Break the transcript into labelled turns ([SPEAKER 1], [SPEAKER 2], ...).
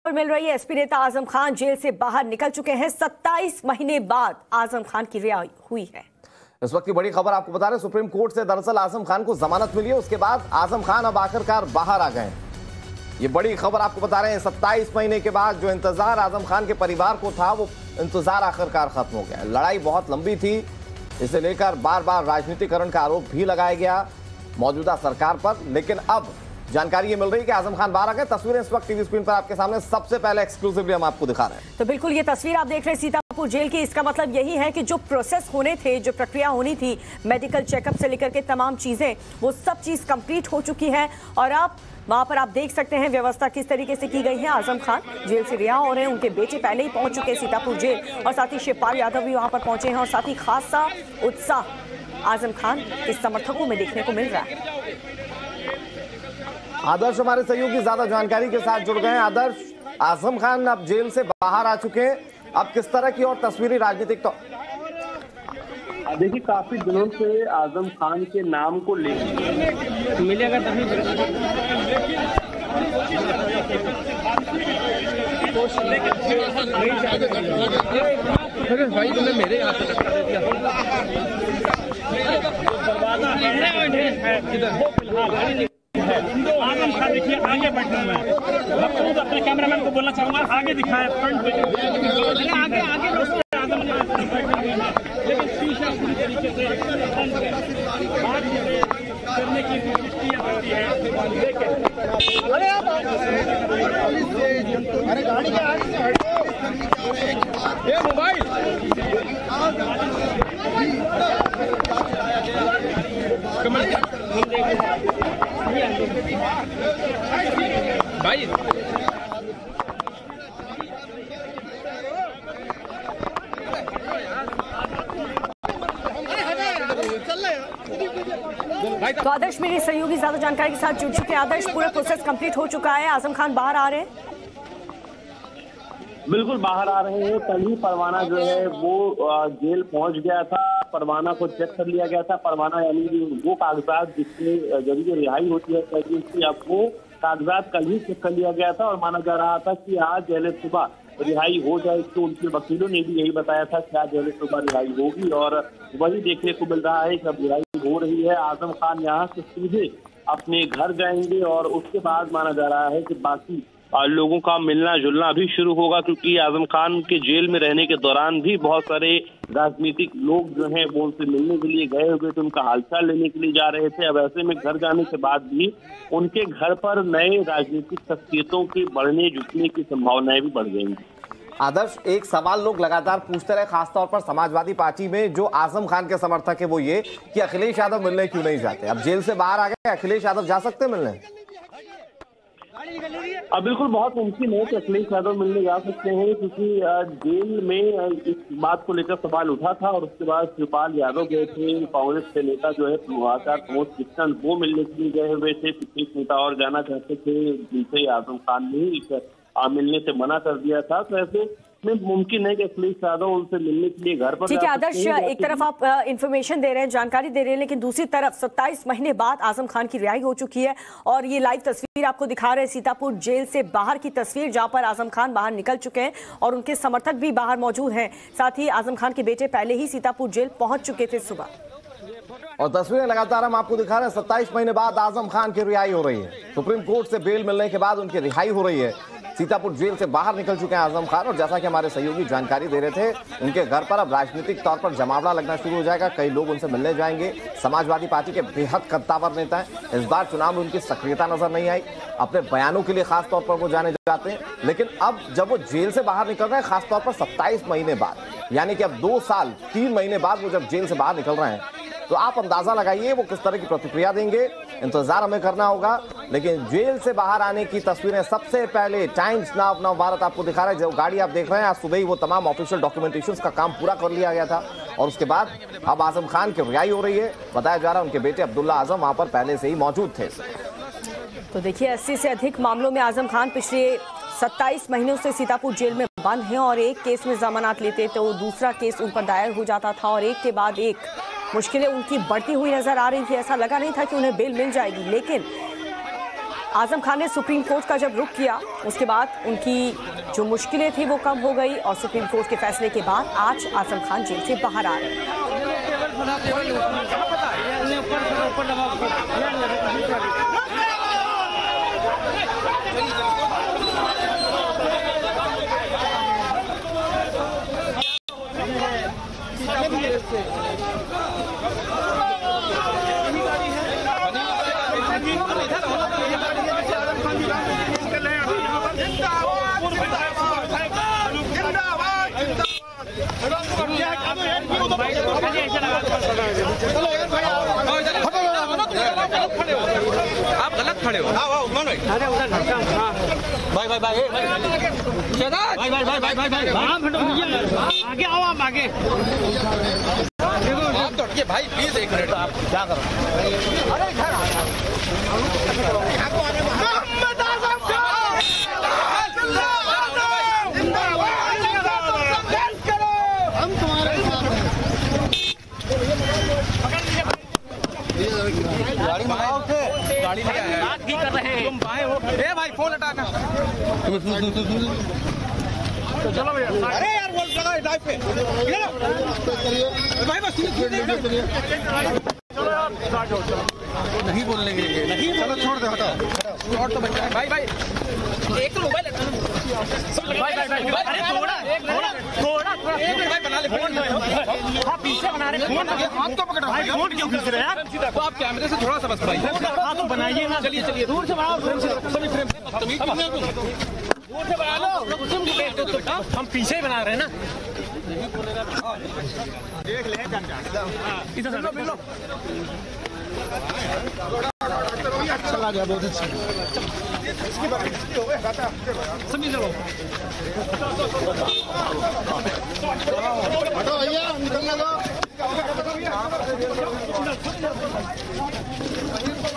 [SPEAKER 1] मिल रही है। एसपी नेता आजम खान जेल से बाहर निकल चुके हैं। 27 महीने बाद आजम खान की रिहाई हुई है।
[SPEAKER 2] इस वक्त की बड़ी खबर आपको बता रहे हैं, सुप्रीम कोर्ट से दरअसल आजम खान को जमानत मिली है। उसके बाद आजम खान अब आखिरकार बाहर आ गए। ये बड़ी खबर आपको बता रहे हैं। 27 महीने के बाद जो इंतजार आजम खान के परिवार को था, वो इंतजार आखिरकार खत्म हो गया। लड़ाई बहुत लंबी थी, इसे लेकर बार बार राजनीतिकरण का आरोप भी लगाया गया मौजूदा सरकार पर, लेकिन अब जानकारी ये मिल रही है कि आजम खान बाहर आ गए। तस्वीरें इस वक्त टीवी स्क्रीन पर आपके सामने सबसे पहले एक्सक्लूसिवली हम आपको दिखा रहे हैं।
[SPEAKER 1] तो बिल्कुल ये तस्वीर आप देख रहे हैं सीतापुर जेल की। इसका मतलब यही है कि जो प्रोसेस होने थे, जो प्रक्रिया होनी थी, मेडिकल चेकअप से लेकर के तमाम चीजें, वो सब चीज कंप्लीट हो चुकी है। और अब वहां पर आप देख सकते हैं व्यवस्था किस तरीके से की गई है। आजम खान जेल से रिहा हो रहे हैं। उनके बेटे पहले ही पहुंच चुके हैं सीतापुर जेल, और साथ ही शिवपाल यादव भी वहां पर पहुंचे हैं। और साथ ही खासा उत्साह आजम खान के समर्थकों में देखने को मिल रहा है।
[SPEAKER 2] आदर्श हमारे सहयोगी ज्यादा जानकारी के साथ जुड़ गए हैं। आदर्श, आजम खान अब जेल से बाहर आ चुके हैं, अब किस तरह की और तस्वीरी राजनीतिक तो
[SPEAKER 3] देखिए, काफी दिनों से आजम खान के नाम को लेकर मिलेगा तभी भाई तुमने मेरे आजम खान देखिए आगे बैठे हुए हैं। मैं अपने कैमरामैन को बोलना चाहूंगा आगे दिखाएं, फ्रंट पे आगे आगे आजम लेकिन शीशा पूरी तरीके से बात करने की कोशिश की जाती है। अरे आप अरे गाड़ी के आगे से हटो, ये मोबाइल भाई
[SPEAKER 1] तो आदर्श मेरे सहयोगी ज्यादा जानकारी के साथ जुड़ चुके हैं। आदर्श, पूरा प्रोसेस कंप्लीट हो चुका है, आजम खान बाहर आ रहे हैं।
[SPEAKER 3] बिल्कुल बाहर आ रहे हैं। कल ही परवाना जो है वो जेल पहुंच गया था। परवाना को चेक कर लिया गया था। परवाना यानी वो कागजात जिसके जरिए रिहाई होती है, उसकी आपको कागजात कल ही चेक कर लिया गया था। और माना जा रहा था कि आज जहले सुबह रिहाई हो जाए। तो उनके वकीलों ने भी यही बताया था कि आज जहले सुबह रिहाई होगी, और वही देखने को मिल रहा है कि अब रिहाई हो रही है। आजम खान यहाँ से सीधे अपने घर जाएंगे, और उसके बाद माना जा रहा है कि बाकी लोगों का मिलना जुलना भी शुरू होगा, क्योंकि आजम खान के जेल में रहने के दौरान भी बहुत सारे राजनीतिक लोग जो हैं वो उनसे मिलने के लिए गए हुए थे, उनका हालचाल लेने के लिए जा रहे थे। अब ऐसे में घर जाने के बाद भी उनके घर पर नए राजनीतिक शख्सियतों के बढ़ने जुटने की संभावनाएं भी बढ़ गई।
[SPEAKER 2] आदर्श, एक सवाल लोग लगातार पूछते रहे, खासतौर पर समाजवादी पार्टी में जो आजम खान के समर्थक है, वो ये कि अखिलेश यादव मिलने क्यों नहीं जाते। अब जेल से बाहर आ गए, अखिलेश यादव जा सकते मिलने?
[SPEAKER 3] अब बिल्कुल बहुत मुमकिन है कि अखिलेश यादव मिलने जा सकते हैं, क्योंकि जेल में इस बात को लेकर सवाल उठा था। और उसके बाद शिवपाल यादव गए थे, कांग्रेस के नेता जो है आचार्य प्रमोद कृष्णन, वो मिलने के लिए गए हुए थे। पिछले नेता और जाना चाहते थे, जिनसे आजम खान ने मिलने से मना कर दिया था। तो ऐसे में मुमकिन है कि अखिलेश यादव उनसे मिलने के लिए घर पर।
[SPEAKER 1] ठीक है आदर्श, एक तरफ आप इंफॉर्मेशन दे रहे हैं, जानकारी दे रहे हैं, लेकिन दूसरी तरफ 27 महीने बाद आजम खान की रिहाई हो चुकी है। और ये लाइव तस्वीर आपको दिखा रहे हैं सीतापुर जेल से बाहर की तस्वीर, जहां पर आजम खान बाहर निकल चुके हैं और उनके समर्थक भी बाहर मौजूद हैं। साथ ही आजम खान के बेटे पहले ही सीतापुर जेल पहुंच चुके थे सुबह।
[SPEAKER 2] और तस्वीरें लगातार हम आपको दिखा रहे हैं। 27 महीने बाद आजम खान की रिहाई हो रही है। सुप्रीम कोर्ट से बेल मिलने के बाद उनकी रिहाई हो रही है। सीतापुर जेल से बाहर निकल चुके हैं आजम खान, और जैसा कि हमारे सहयोगी जानकारी दे रहे थे, उनके घर पर अब राजनीतिक तौर पर जमावड़ा लगना शुरू हो जाएगा। कई लोग उनसे मिलने जाएंगे। समाजवादी पार्टी के बेहद कद्दावर नेता हैं। इस बार चुनाव में उनकी सक्रियता नजर नहीं आई। अपने बयानों के लिए खास तौर पर वो जाने जाते हैं, लेकिन अब जब वो जेल से बाहर निकल रहे हैं, खासतौर पर 27 महीने बाद, यानी कि अब 2 साल 3 महीने बाद वो जब जेल से बाहर निकल रहे हैं, तो आप अंदाजा लगाइए वो किस तरह की प्रतिक्रिया देंगे। इंतजार हमें करना होगा। लेकिन जेल से बाहर आने की तस्वीरें सबसे पहले टाइम्स नाउ नव भारत आपको दिखा रहा है। जो गाड़ी आप देख रहे हैं, आज सुबह ही वो तमाम ऑफिशियल डॉक्यूमेंटेशन का काम पूरा कर लिया गया था, और उसके बाद अब आजम खान की रिहाई हो रही है। बताया जा रहा है उनके बेटे अब्दुल्ला आजम वहां पर पहले से ही मौजूद थे।
[SPEAKER 1] तो देखिए, 80 से अधिक मामलों में आजम खान पिछले 27 महीनों से सीतापुर जेल में बंद हैं, और एक केस में जमानत लेते तो दूसरा केस उन पर दायर हो जाता था, और एक के बाद एक मुश्किलें उनकी बढ़ती हुई नजर आ रही थी। ऐसा लगा नहीं था कि उन्हें बेल मिल जाएगी, लेकिन आजम खान ने सुप्रीम कोर्ट का जब रुख किया उसके बाद उनकी जो मुश्किलें थी वो कम हो गई और सुप्रीम कोर्ट के फैसले के बाद आज आजम खान जेल से बाहर आ रहे हैं।
[SPEAKER 4] आप गलत खड़े हो। अरे उधर भाई भाई भाई आगे आओ, आप आगे आप तो हटिए भाई, प्लीज एक मिनट। आप क्या करो? गाड़ी बात की कर रहे हैं, तुम बाएं हो। ए भाई फोन हटाना। चलो भैया। अरे यार बोल लगा ड्राइव पे भाई, बस नहीं बोलने के लिए नहीं। चलो छोड़ दे, हटाओ छोड़ तो बच्चा भाई भाई एक तो मोबाइल भाई भाई भाई थोड़ा भाई बना ले फोन। हाँ पीछे बना रहे फोन, हाथ तो पकड़ो भाई, फोन क्यों खींच रहे हैं यार? आप कैमरे से थोड़ा सा बस भाई हाँ तो बनाइए ना। चलिए चलिए दूर से बनाओ, सभी फ्रेम दूर से बना लो। हम पीछे ही बना रहे हैं ना। देख ले इधर लो। अच्छा लगा, बहुत अच्छा। समझ लो हटो भैया, निकलने दो।